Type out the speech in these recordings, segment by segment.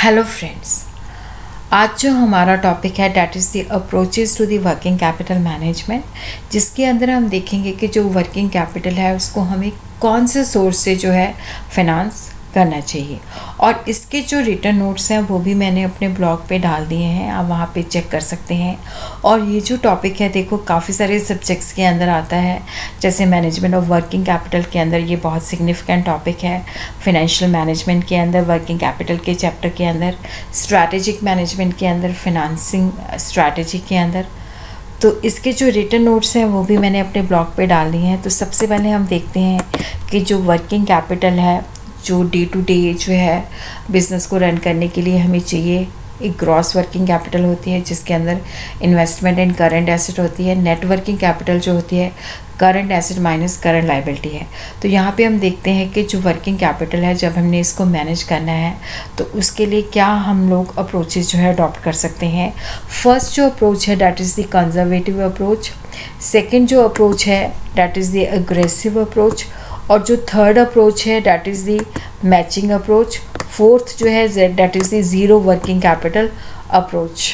Hello friends, आज जो हमारा टॉपिक है that is the approaches to the working capital management, जिसके अंदर हम देखेंगे कि जो वर्किंग कैपिटल है उसको हमें कौन से सोर्स से जो है फिनांस करना चाहिए। और इसके जो रिटर्न नोट्स हैं वो भी मैंने अपने ब्लॉग पे डाल दिए हैं, आप वहाँ पे चेक कर सकते हैं। और ये जो टॉपिक है देखो काफ़ी सारे सब्जेक्ट्स के अंदर आता है, जैसे मैनेजमेंट ऑफ वर्किंग कैपिटल के अंदर ये बहुत सिग्निफिकेंट टॉपिक है, फाइनेंशियल मैनेजमेंट के अंदर वर्किंग कैपिटल के चैप्टर के अंदर, स्ट्रैटेजिक मैनेजमेंट के अंदर, फिनांसिंग स्ट्रैटेजी के अंदर। तो इसके जो रिटर्न नोट्स हैं वो भी मैंने अपने ब्लॉग पे डाल दिए हैं। तो सबसे पहले हम देखते हैं कि जो वर्किंग कैपिटल है, जो डे टू डे जो है बिज़नेस को रन करने के लिए हमें चाहिए, एक ग्रॉस वर्किंग कैपिटल होती है जिसके अंदर इन्वेस्टमेंट एंड करंट एसेट होती है। नेट वर्किंग कैपिटल जो होती है current asset minus current liability है। तो यहाँ पे हम देखते हैं कि जो वर्किंग कैपिटल है जब हमने इसको मैनेज करना है तो उसके लिए क्या हम लोग अप्रोचेस जो है अडॉप्ट कर सकते हैं। फर्स्ट जो अप्रोच है that is the conservative approach, second जो अप्रोच है that is the aggressive approach, और जो थर्ड अप्रोच है that is the matching approach, fourth जो है that is the zero working capital approach.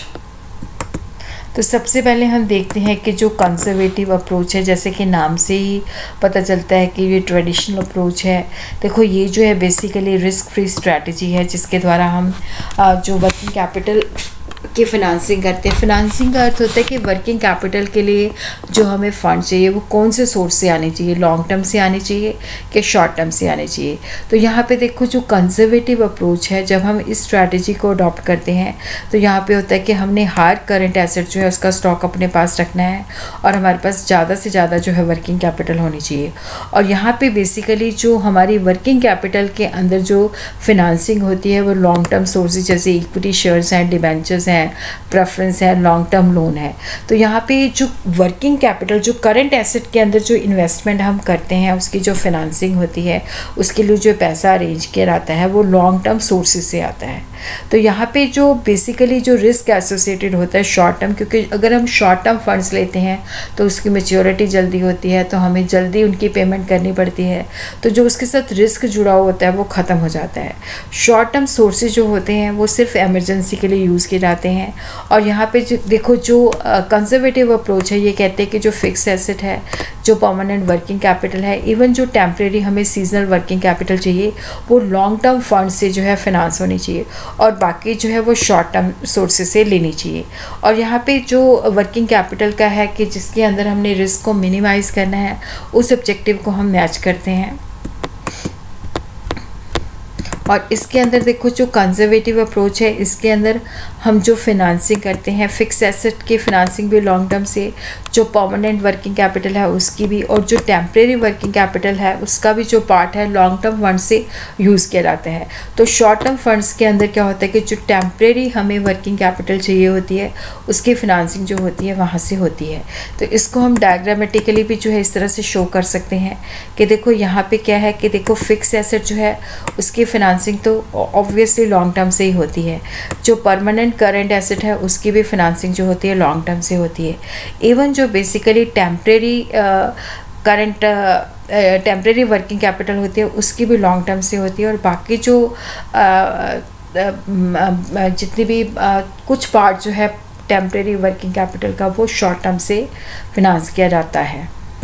तो सबसे पहले हम देखते हैं कि जो कंजर्वेटिव अप्रोच है, जैसे कि नाम से ही पता चलता है कि ये ट्रेडिशनल अप्रोच है। देखो ये जो है बेसिकली रिस्क फ्री स्ट्रैटेजी है जिसके द्वारा हम जो वर्किंग कैपिटल की फिनांसिंग करते हैं। फिनांसिंग का अर्थ होता है कि वर्किंग कैपिटल के लिए जो हमें फ़ंड चाहिए वो कौन से सोर्स से आने चाहिए, लॉन्ग टर्म से आने चाहिए कि शॉर्ट टर्म से आने चाहिए। तो यहाँ पे देखो जो कंजर्वेटिव अप्रोच है, जब हम इस स्ट्रैटेजी को अडॉप्ट करते हैं तो यहाँ पे होता है कि हमने हर करंट एसेट जो है उसका स्टॉक अपने पास रखना है और हमारे पास ज़्यादा से ज़्यादा जो है वर्किंग कैपिटल होनी चाहिए। और यहाँ पर बेसिकली जो हमारी वर्किंग कैपिटल के अंदर जो फिनांसिंग होती है वो लॉन्ग टर्म सोर्सेज जैसे इक्विटी शेयर्स हैं, डिबेंचर्स हैं, प्रेफरेंस है, लॉन्ग टर्म लोन है। तो यहाँ पे जो वर्किंग कैपिटल जो करंट एसेट के अंदर जो इन्वेस्टमेंट हम करते हैं उसकी जो फिनांसिंग होती है उसके लिए जो पैसा अरेंज किया जाता है वो लॉन्ग टर्म सोर्सेज से आता है। तो यहाँ पे जो बेसिकली जो रिस्क एसोसिएटेड होता है शॉर्ट टर्म, क्योंकि अगर हम शॉर्ट टर्म फंड्स लेते हैं तो उसकी मैच्योरिटी जल्दी होती है तो हमें जल्दी उनकी पेमेंट करनी पड़ती है, तो जो उसके साथ रिस्क जुड़ा हुआ होता है वो ख़त्म हो जाता है। शॉर्ट टर्म सोर्सेज जो होते हैं वो सिर्फ एमरजेंसी के लिए यूज़ किए जाते हैं। और यहाँ पे जो देखो जो कंजर्वेटिव अप्रोच है ये कहते हैं कि जो फिक्स एसेट है, जो परमानेंट वर्किंग कैपिटल है, इवन जो टेम्परेरी हमें सीजनल वर्किंग कैपिटल चाहिए वो लॉन्ग टर्म फंड से जो है फिनांस होनी चाहिए और बाकी जो है वो शॉर्ट टर्म सोर्सेज से लेनी चाहिए। और यहाँ पे जो वर्किंग कैपिटल का है कि जिसके अंदर हमने रिस्क को मिनिमाइज़ करना है, उस ऑब्जेक्टिव को हम मैच करते हैं। और इसके अंदर देखो जो कंजर्वेटिव अप्रोच है इसके अंदर हम जो फिनांसिंग करते हैं फिक्स एसेट की फिनांसिंग भी लॉन्ग टर्म से, जो परमानेंट वर्किंग कैपिटल है उसकी भी, और जो टेम्परेरी वर्किंग कैपिटल है उसका भी जो पार्ट है लॉन्ग टर्म फंड से यूज़ किया जाता है। तो शॉर्ट टर्म फंड्स के अंदर क्या होता है कि जो टेम्परेरी हमें वर्किंग कैपिटल चाहिए होती है उसकी फिनांसिंग जो होती है वहाँ से होती है। तो इसको हम डायग्रामेटिकली भी जो है इस तरह से शो कर सकते हैं कि देखो यहाँ पे क्या है कि देखो फिक्स एसेट जो है उसकी फिनांसिंग तो ऑब्वियसली लॉन्ग टर्म से ही होती है, जो परमानेंट करंट एसेट है उसकी भी फिनांसिंग जो होती है लॉन्ग टर्म से होती है। इवन जो बेसिकली टेम्परेरी वर्किंग कैपिटल होती है उसकी भी लॉन्ग टर्म से होती है। और बाकी जो जितनी भी कुछ पार्ट जो है टेम्परेरी वर्किंग कैपिटल का वो शॉर्ट टर्म से फिनांस किया जाता है।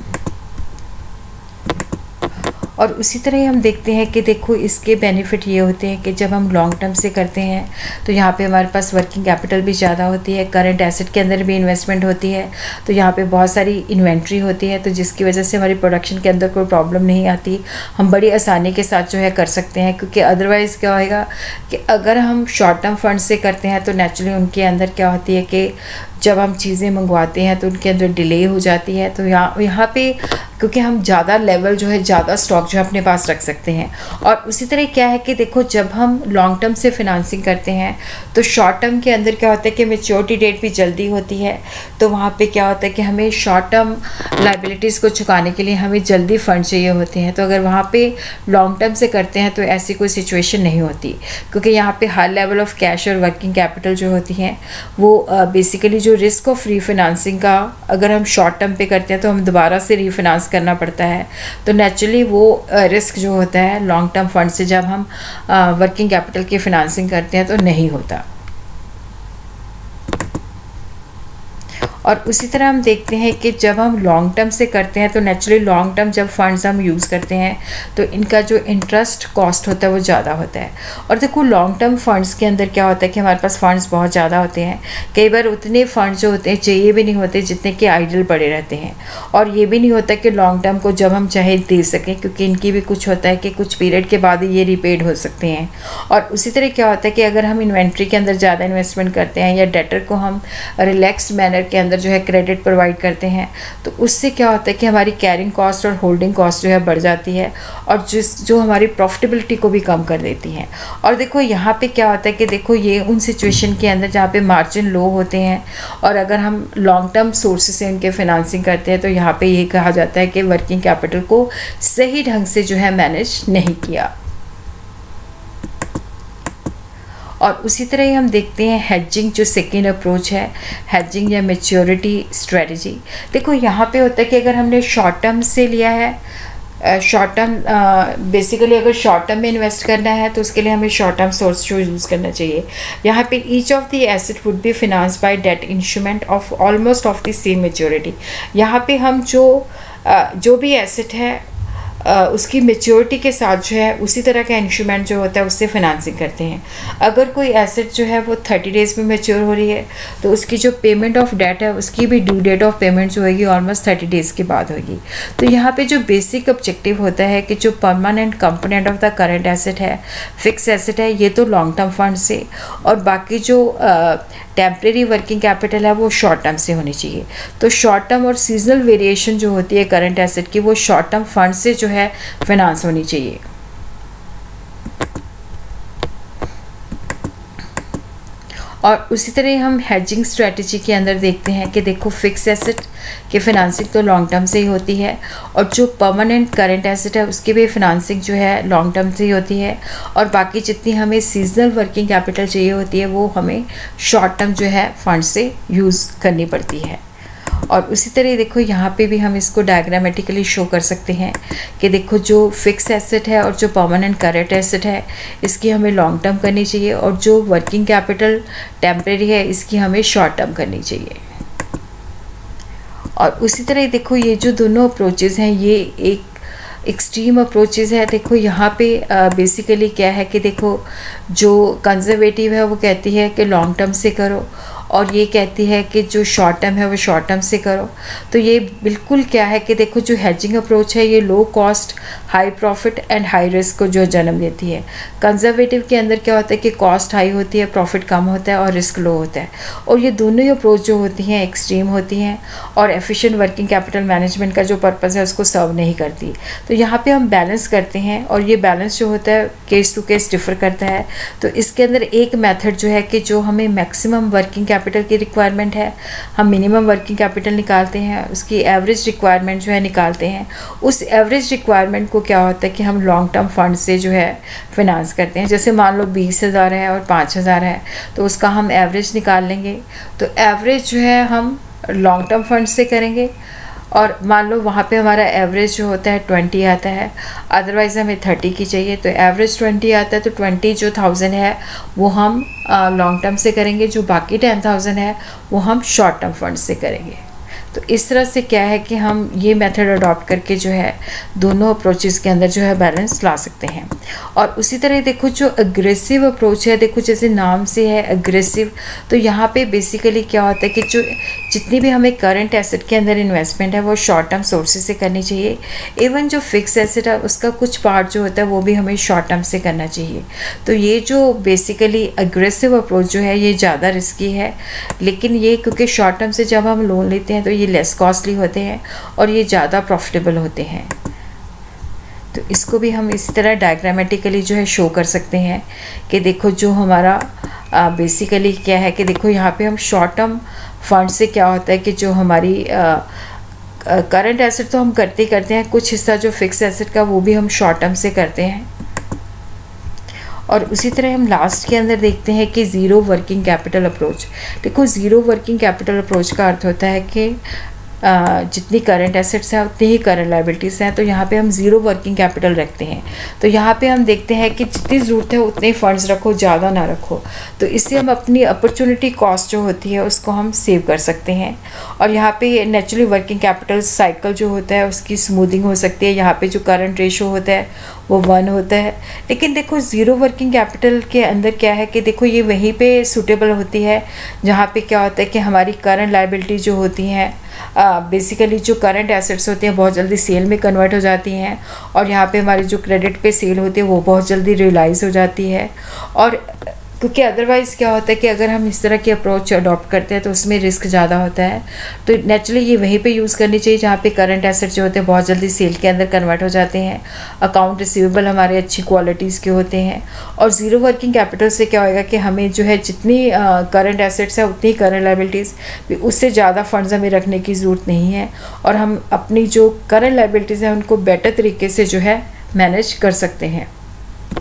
और उसी तरह ही हम देखते हैं कि देखो इसके बेनिफिट ये होते हैं कि जब हम लॉन्ग टर्म से करते हैं तो यहाँ पे हमारे पास वर्किंग कैपिटल भी ज़्यादा होती है, करंट एसेट के अंदर भी इन्वेस्टमेंट होती है, तो यहाँ पे बहुत सारी इन्वेंट्री होती है, तो जिसकी वजह से हमारी प्रोडक्शन के अंदर कोई प्रॉब्लम नहीं आती, हम बड़ी आसानी के साथ जो है कर सकते हैं। क्योंकि अदरवाइज़ क्या होएगा कि अगर हम शॉर्ट टर्म फंड से करते हैं तो नेचुरली उनके अंदर क्या होती है कि जब हम चीज़ें मंगवाते हैं तो उनके अंदर डिले हो जाती है। तो यहाँ पे क्योंकि हम ज़्यादा लेवल जो है ज़्यादा स्टॉक जो है अपने पास रख सकते हैं। और उसी तरह क्या है कि देखो जब हम लॉन्ग टर्म से फिनांसिंग करते हैं तो शॉर्ट टर्म के अंदर क्या होता है कि मैच्योरिटी डेट भी जल्दी होती है, तो वहाँ पे क्या होता है कि हमें शॉर्ट टर्म लायबिलिटीज़ को चुकाने के लिए हमें जल्दी फंड चाहिए होते हैं। तो अगर वहाँ पे लॉन्ग टर्म से करते हैं तो ऐसी कोई सिचुएशन नहीं होती, क्योंकि यहाँ पे हर लेवल ऑफ कैश और वर्किंग कैपिटल जो होती हैं वो बेसिकली जो जो रिस्क ऑफ रीफाइनेंसिंग का, अगर हम शॉर्ट टर्म पे करते हैं तो हम दोबारा से रीफाइनेंस करना पड़ता है, तो नेचुरली वो रिस्क जो होता है लॉन्ग टर्म फंड से जब हम वर्किंग कैपिटल की फाइनेंसिंग करते हैं तो नहीं होता। और उसी तरह हम देखते हैं कि जब हम लॉन्ग टर्म से करते हैं तो नेचुरली लॉन्ग टर्म जब फंड्स हम यूज़ करते हैं तो इनका जो इंटरेस्ट कॉस्ट होता है वो ज़्यादा होता है। और देखो लॉन्ग टर्म फंड्स के अंदर क्या होता है कि हमारे पास फंड्स बहुत ज़्यादा होते हैं, कई बार उतने फंड्स जो होते हैं चाहिए भी नहीं होते जितने कि आइडल पड़े रहते हैं, और ये भी नहीं होता कि लॉन्ग टर्म को जब हम चाहे दे सकें, क्योंकि इनकी भी कुछ होता है कि कुछ पीरियड के बाद ही ये रीपेड हो सकते हैं। और उसी तरह क्या होता है कि अगर हम इन्वेंट्री के अंदर ज़्यादा इन्वेस्टमेंट करते हैं या डेटर को हम रिलैक्स्ड मैनर के अंदर जो है क्रेडिट प्रोवाइड करते हैं, तो उससे क्या होता है कि हमारी कैरिंग कॉस्ट और होल्डिंग कॉस्ट जो है बढ़ जाती है, और जो हमारी प्रॉफिटेबिलिटी को भी कम कर देती हैं। और देखो यहाँ पे क्या होता है कि देखो ये उन सिचुएशन के अंदर जहाँ पे मार्जिन लो होते हैं और अगर हम लॉन्ग टर्म सोर्सेस से उनके फाइनेंसिंग करते हैं तो यहाँ पे ये कहा जाता है कि वर्किंग कैपिटल को सही ढंग से जो है मैनेज नहीं किया। और उसी तरह ही हम देखते हैं हेजिंग, जो सेकेंड अप्रोच है, हेजिंग या मैच्योरिटी स्ट्रेटजी। देखो यहाँ पे होता है कि अगर हमने शॉर्ट टर्म से लिया है, शॉर्ट टर्म बेसिकली अगर शॉर्ट टर्म में इन्वेस्ट करना है तो उसके लिए हमें शॉर्ट टर्म सोर्स जो यूज़ करना चाहिए। यहाँ पे each of the asset would be finance by debt instrument of almost of the same maturity. यहाँ पे हम जो भी एसेट है उसकी मेच्योरिटी के साथ जो है उसी तरह का इंस्ट्रूमेंट जो होता है उससे फाइनेंसिंग करते हैं। अगर कोई एसेट जो है वो 30 डेज़ में मेच्योर हो रही है तो उसकी जो पेमेंट ऑफ डेट है उसकी भी ड्यू डेट ऑफ पेमेंट जो होगी ऑलमोस्ट 30 डेज़ के बाद होगी। तो यहाँ पे जो बेसिक ऑब्जेक्टिव होता है कि जो permanent component of the current asset है, फिक्स एसेट है, ये तो लॉन्ग टर्म फंड से, और बाकी जो टेम्परेरी वर्किंग कैपिटल है वो शॉर्ट टर्म से होनी चाहिए। तो शॉर्ट टर्म और सीजनल वेरिएशन जो होती है करंट एसेट की वो शॉर्ट टर्म फंड से जो है फाइनेंस होनी चाहिए। और उसी तरह हम हेजिंग स्ट्रेटजी के अंदर देखते हैं कि देखो फिक्स एसेट की फाइनेंसिंग तो लॉन्ग टर्म से ही होती है, और जो परमानेंट करंट एसेट है उसकी भी फाइनेंसिंग जो है लॉन्ग टर्म से ही होती है, और बाकी जितनी हमें सीजनल वर्किंग कैपिटल चाहिए होती है वो हमें शॉर्ट टर्म जो है फंड से यूज़ करनी पड़ती है। और उसी तरह देखो यहाँ पे भी हम इसको डायग्रामेटिकली शो कर सकते हैं कि देखो जो फिक्स एसेट है और जो परमानेंट करंट एसेट है इसकी हमें लॉन्ग टर्म करनी चाहिए, और जो वर्किंग कैपिटल टेम्परेरी है इसकी हमें शॉर्ट टर्म करनी चाहिए। और उसी तरह देखो ये जो दोनों अप्रोचेज़ हैं ये एक एक्सट्रीम अप्रोचेस है। देखो यहाँ पे बेसिकली क्या है कि देखो जो कंजर्वेटिव है वो कहती है कि लॉन्ग टर्म से करो, और ये कहती है कि जो शॉर्ट टर्म है वो शॉर्ट टर्म से करो। तो ये बिल्कुल क्या है कि देखो जो हेजिंग अप्रोच है ये low cost high profit and high risk को जो जन्म देती है। कंजर्वेटिव के अंदर क्या होता है कि कॉस्ट हाई होती है, प्रॉफिट कम होता है और रिस्क लो होता है। और ये दोनों ही अप्रोच जो होती हैं एक्सट्रीम होती हैं और एफिशिएंट वर्किंग कैपिटल मैनेजमेंट का जो पर्पज़ है उसको सर्व नहीं करती। तो यहाँ पे हम बैलेंस करते हैं, और ये बैलेंस जो होता है केस टू केस डिफर करता है। तो इसके अंदर एक मेथड जो है कि जो हमें मैक्सिमम वर्किंग कैपिटल की रिक्वायरमेंट है हम मिनिमम वर्किंग कैपिटल निकालते हैं, उसकी एवरेज रिक्वायरमेंट जो है निकालते हैं। उस एवरेज रिक्वायरमेंट को क्या होता है कि हम लॉन्ग टर्म फंड से जो है फाइनेंस करते हैं। जैसे मान लो 20,000 है और 5,000 है तो उसका हम एवरेज निकाल लेंगे। तो एवरेज जो है हम लॉन्ग टर्म फंड से करेंगे, और मान लो वहाँ पे हमारा एवरेज जो होता है 20 आता है, अदरवाइज़ हमें 30 की चाहिए, तो एवरेज 20 आता है। तो 20 जो 1000 है वो हम लॉन्ग टर्म से करेंगे, जो बाकी 10,000 है वो हम शॉर्ट टर्म फंड से करेंगे। तो इस तरह से क्या है कि हम ये मेथड अडॉप्ट करके जो है दोनों अप्रोचेस के अंदर जो है बैलेंस ला सकते हैं। और उसी तरह देखो जो अग्रेसिव अप्रोच है, देखो जैसे नाम से है अग्रेसिव, तो यहाँ पे बेसिकली क्या होता है कि जो जितनी भी हमें करंट एसेट के अंदर इन्वेस्टमेंट है वो शॉर्ट टर्म सोर्सेज से करनी चाहिए। इवन जो फिक्स एसेट है उसका कुछ पार्ट जो होता है वो भी हमें शॉर्ट टर्म से करना चाहिए। तो ये जो बेसिकली अग्रेसिव अप्रोच जो है ये ज़्यादा रिस्की है, लेकिन ये क्योंकि शॉर्ट टर्म से जब हम लोन लेते हैं तो ये लेस कॉस्टली होते हैं और ये ज़्यादा प्रॉफिटेबल होते हैं। तो इसको भी हम इसी तरह डायग्रामेटिकली जो है शो कर सकते हैं कि देखो जो हमारा बेसिकली क्या है कि देखो यहाँ पे हम शॉर्ट टर्म फंड से क्या होता है कि जो हमारी करंट एसेट तो हम करते ही करते हैं, कुछ हिस्सा जो फिक्स एसेट का वो भी हम शॉर्ट टर्म से करते हैं। और उसी तरह हम लास्ट के अंदर देखते हैं कि ज़ीरो वर्किंग कैपिटल अप्रोच। देखो, ज़ीरो वर्किंग कैपिटल अप्रोच का अर्थ होता है कि जितनी करंट एसेट्स हैं उतनी ही करंट लाइबिलिटीज़ हैं, तो यहाँ पे हम ज़ीरो वर्किंग कैपिटल रखते हैं। तो यहाँ पे हम देखते हैं कि जितनी ज़रूरत है उतने फंड्स रखो, ज़्यादा ना रखो। तो इससे हम अपनी अपॉर्चुनिटी कॉस्ट जो होती है उसको हम सेव कर सकते हैं। और यहाँ पे नेचुरली वर्किंग कैपिटल साइकिल जो होता है उसकी स्मूथिंग हो सकती है। यहाँ पे जो करंट रेशो होता है वो 1 होता है। लेकिन देखो, ज़ीरो वर्किंग कैपिटल के अंदर क्या है कि देखो ये वहीं पे सूटेबल होती है जहाँ पे क्या होता है कि हमारी करंट लाइबिलिटी जो होती हैं, बेसिकली जो करंट एसेट्स होती हैं बहुत जल्दी सेल में कन्वर्ट हो जाती हैं, और यहाँ पे हमारी जो क्रेडिट पे सेल होती है वो बहुत जल्दी रियलाइज़ हो जाती है। और क्योंकि अदरवाइज़ क्या होता है कि अगर हम इस तरह की अप्रोच अडॉप्ट करते हैं तो उसमें रिस्क ज़्यादा होता है। तो नेचुरली ये वहीं पे यूज़ करनी चाहिए जहाँ पे करंट एसेट जो होते हैं बहुत जल्दी सेल के अंदर कन्वर्ट हो जाते हैं, अकाउंट रिसीवेबल हमारे अच्छी क्वालिटीज़ के होते हैं। और ज़ीरो वर्किंग कैपिटल से क्या होएगा कि हमें जो है जितनी करंट एसेट्स है उतनी करंट लाइबिलिटीज़, उससे ज़्यादा फंड्स हमें रखने की ज़रूरत नहीं है, और हम अपनी जो करंट लाइबिलिटीज़ हैं उनको बेटर तरीके से जो है मैनेज कर सकते हैं।